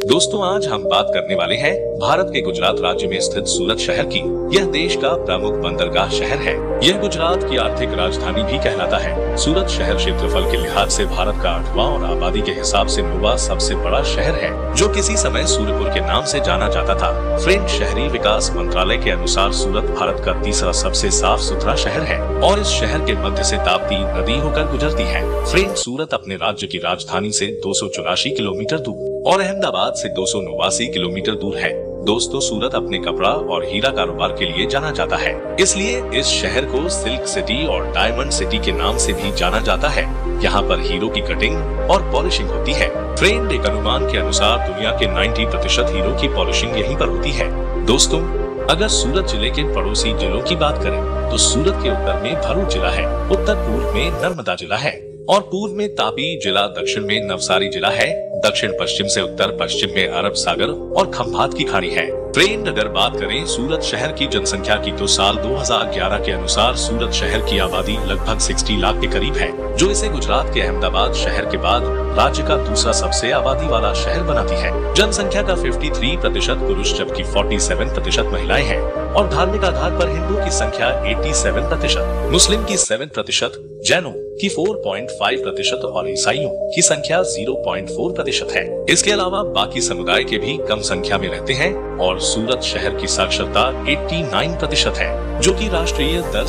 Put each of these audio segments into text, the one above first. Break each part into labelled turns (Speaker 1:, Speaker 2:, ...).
Speaker 1: दोस्तों आज हम बात करने वाले हैं भारत के गुजरात राज्य में स्थित सूरत शहर की। यह देश का प्रमुख बंदरगाह शहर है। यह गुजरात की आर्थिक राजधानी भी कहलाता है। सूरत शहर क्षेत्रफल के लिहाज से भारत का 8वां और आबादी के हिसाब से 9वां सबसे बड़ा शहर है, जो किसी समय सूर्यपुर के नाम से जाना जाता था। फ्रेंच शहरी विकास मंत्रालय के अनुसार सूरत भारत का तीसरा सबसे साफ सुथरा शहर है और इस शहर के मध्य से ताप्ती नदी होकर गुजरती है। फ्रेंच सूरत अपने राज्य की राजधानी से 284 किलोमीटर दूर और अहमदाबाद से 289 किलोमीटर दूर है। दोस्तों सूरत अपने कपड़ा और हीरा कारोबार के लिए जाना जाता है, इसलिए इस शहर को सिल्क सिटी और डायमंड सिटी के नाम से भी जाना जाता है। यहाँ पर हीरो की कटिंग और पॉलिशिंग होती है। ट्रेंड एक अनुमान के अनुसार दुनिया के 90% हीरो की पॉलिशिंग यहीं पर होती है। दोस्तों अगर सूरत जिले के पड़ोसी जिलों की बात करें तो सूरत के उत्तर में भरूच जिला है, उत्तर पूर्व में नर्मदा जिला है और पूर्व में तापी जिला, दक्षिण में नवसारी जिला है, दक्षिण पश्चिम से उत्तर पश्चिम में अरब सागर और खंभात की खाड़ी है। ट्रेंड अगर बात करें सूरत शहर की जनसंख्या की तो साल 2011 के अनुसार सूरत शहर की आबादी लगभग 60 लाख के करीब है, जो इसे गुजरात के अहमदाबाद शहर के बाद राज्य का दूसरा सबसे आबादी वाला शहर बनाती है। जनसंख्या का 53% पुरुष जबकि 47% महिलाएं हैं और धार्मिक आधार पर हिंदू की संख्या 87%, मुस्लिम की 7%, जैनों की 4.5% और ईसाइयों की संख्या 0.4% है। इसके अलावा बाकी समुदाय के भी कम संख्या में रहते हैं और सूरत शहर की साक्षरता 89% है, जो कि राष्ट्रीय दर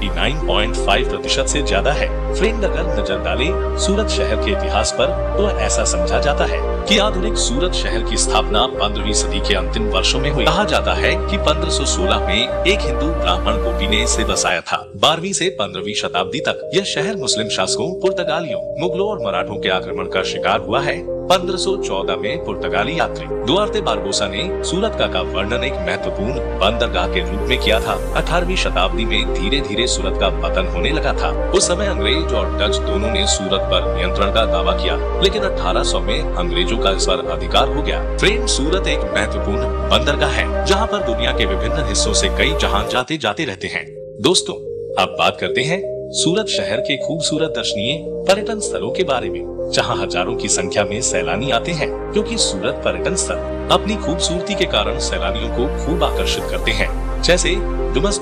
Speaker 1: 79.5% से ज्यादा है। फ्रेंड अगर नजर डाले सूरत शहर के इतिहास पर तो ऐसा समझा जाता है कि आधुनिक सूरत शहर की स्थापना 15वीं सदी के अंतिम वर्षों में हुई। कहा जाता है कि 1516 में एक हिंदू ब्राह्मण गोपी ने इसे बसाया था। 12वीं से 15वीं शताब्दी तक यह शहर मुस्लिम शासकों, पुर्तगालियों, मुगलों और मराठों के आक्रमण का शिकार हुआ है। 1514 में पुर्तगाली यात्री दुआर्ते बारबोसा ने सूरत का वर्णन एक महत्वपूर्ण बंदरगाह के रूप में किया था। 18वीं शताब्दी में धीरे धीरे सूरत का पतन होने लगा था। उस समय अंग्रेज और डच दोनों ने सूरत पर नियंत्रण का दावा किया, लेकिन 1800 में अंग्रेजों का इस पर अधिकार हो गया। ट्रेन सूरत एक महत्वपूर्ण बंदरगाह है, जहाँ पर दुनिया के विभिन्न हिस्सों से कई जहाज जाते रहते हैं। दोस्तों अब बात करते हैं सूरत शहर के खूबसूरत दर्शनीय पर्यटन स्थलों के बारे में, जहां हजारों की संख्या में सैलानी आते हैं, क्योंकि सूरत पर्यटन स्थल अपनी खूबसूरती के कारण सैलानियों को खूब आकर्षित करते हैं। जैसे डुमस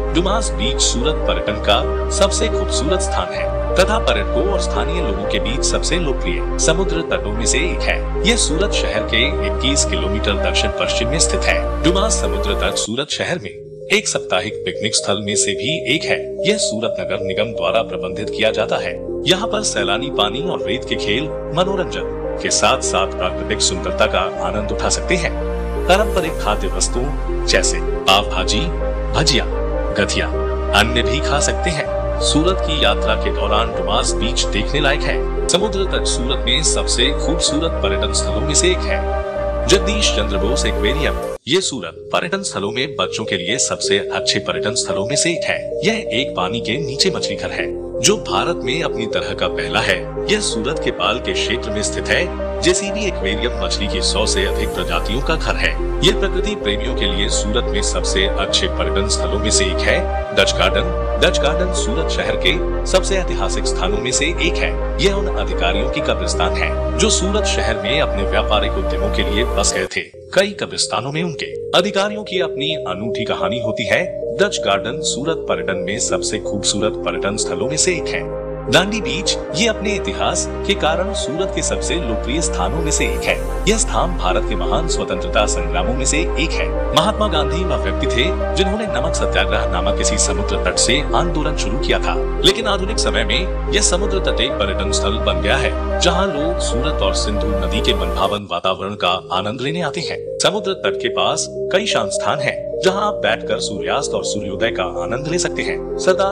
Speaker 1: बीच सूरत पर्यटन का सबसे खूबसूरत स्थान है तथा पर्यटकों और स्थानीय लोगों के बीच सबसे लोकप्रिय समुद्र तटों में से एक है। यह सूरत शहर के 21 किलोमीटर दक्षिण पश्चिम में स्थित है। डुमास समुद्र तट सूरत शहर में एक साप्ताहिक पिकनिक स्थल में से भी एक है। यह सूरत नगर निगम द्वारा प्रबंधित किया जाता है। यहाँ पर सैलानी पानी और रेत के खेल, मनोरंजन के साथ साथ प्राकृतिक सुंदरता का आनंद उठा सकते हैं। पारंपरिक खाद्य वस्तुओं जैसे पाव भाजी, भजिया, गठिया अन्य भी खा सकते हैं। सूरत की यात्रा के दौरान डुमास बीच देखने लायक है। समुद्र तट सूरत में सबसे खूबसूरत पर्यटन स्थलों में से एक है। जगदीश चंद्र बोस एक्वेरियम ये सूरत पर्यटन स्थलों में बच्चों के लिए सबसे अच्छे पर्यटन स्थलों में से एक है। यह एक पानी के नीचे मछली घर है, जो भारत में अपनी तरह का पहला है। यह सूरत के पाल के क्षेत्र में स्थित है। जेसीबी एक्वेरियम मछली की 100 से अधिक प्रजातियों का घर है। यह प्रकृति प्रेमियों के लिए सूरत में सबसे अच्छे पर्यटन स्थलों में से एक है। डच गार्डन सूरत शहर के सबसे ऐतिहासिक स्थानों में से एक है। यह उन अधिकारियों की कब्रिस्तान है जो सूरत शहर में अपने व्यापारिक उद्यमों के लिए बस गए थे। कई कब्रिस्तानों में उनके अधिकारियों की अपनी अनूठी कहानी होती है। डच गार्डन सूरत पर्यटन में सबसे खूबसूरत पर्यटन स्थलों में से एक है। दांडी बीच ये अपने इतिहास के कारण सूरत के सबसे लोकप्रिय स्थानों में से एक है। यह स्थान भारत के महान स्वतंत्रता संग्रामों में से एक है। महात्मा गांधी वह व्यक्ति थे जिन्होंने नमक सत्याग्रह नामक किसी समुद्र तट से आंदोलन शुरू किया था, लेकिन आधुनिक समय में यह समुद्र तट एक पर्यटन स्थल बन गया है, जहाँ लोग सूरत और सिंधु नदी के मनभावन वातावरण का आनंद लेने आते हैं। समुद्र तट के पास कई शांत स्थान है, जहां आप बैठकर सूर्यास्त और सूर्योदय का आनंद ले सकते हैं। सरदार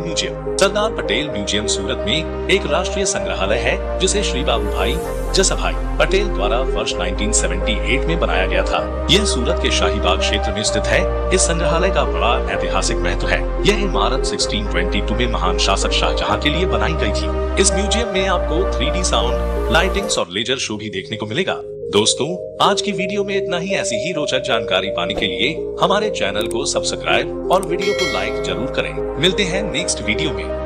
Speaker 1: पटेल म्यूजियम सूरत में एक राष्ट्रीय संग्रहालय है, जिसे श्री बाबू भाई जसाभाई पटेल द्वारा वर्ष 1978 में बनाया गया था। यह सूरत के शाहीबाग क्षेत्र में स्थित है। इस संग्रहालय का बड़ा ऐतिहासिक महत्व है। यह इमारत 1622 में महान शासक शाहजहां के लिए बनाई गई थी। इस म्यूजियम में आपको 3D साउंड, लाइटिंग्स और लेजर शो भी देखने को मिलेगा। दोस्तों आज की वीडियो में इतना ही। ऐसी ही रोचक जानकारी पाने के लिए हमारे चैनल को सब्सक्राइब और वीडियो को लाइक जरूर करें। मिलते हैं नेक्स्ट वीडियो में।